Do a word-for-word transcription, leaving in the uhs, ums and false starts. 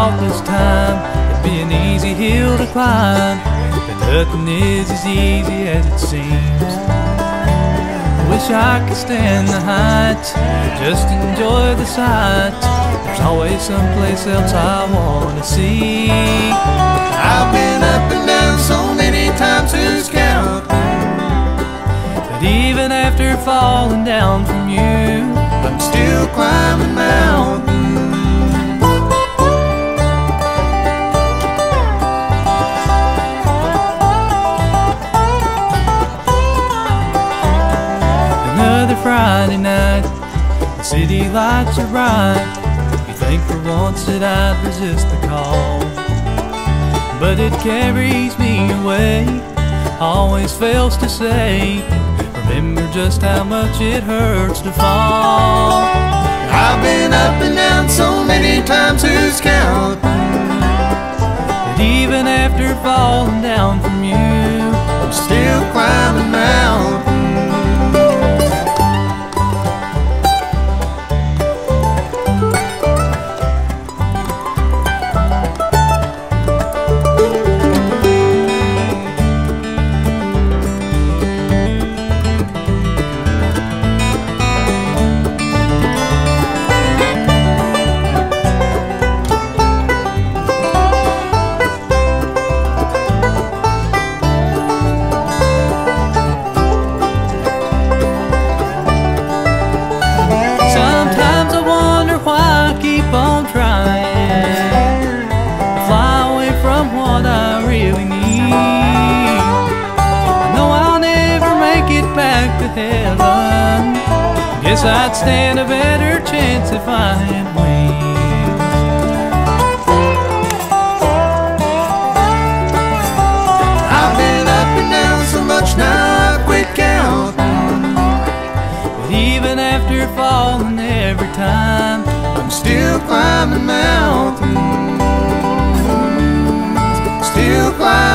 thought this time it'd be an easy hill to climb, but nothing is as easy as it seems. Wish I could stand the heights, just enjoy the sights. There's always someplace else I wanna see. I've been up and down so many times to count, but even after falling down from you, I'm still climbing mountains. Another Friday night, the city lights are bright. You think for once that I'd resist the call, but it carries me away, always fails to say, remember just how much it hurts to fall. I've been up and down so many times, who's count? But even after falling down from you, I'm still climbing mountains. Heaven, guess I'd stand a better chance if I had wings. I've been up and down so much now I quit counting, but even after falling every time, I'm still climbing mountains, still climbing.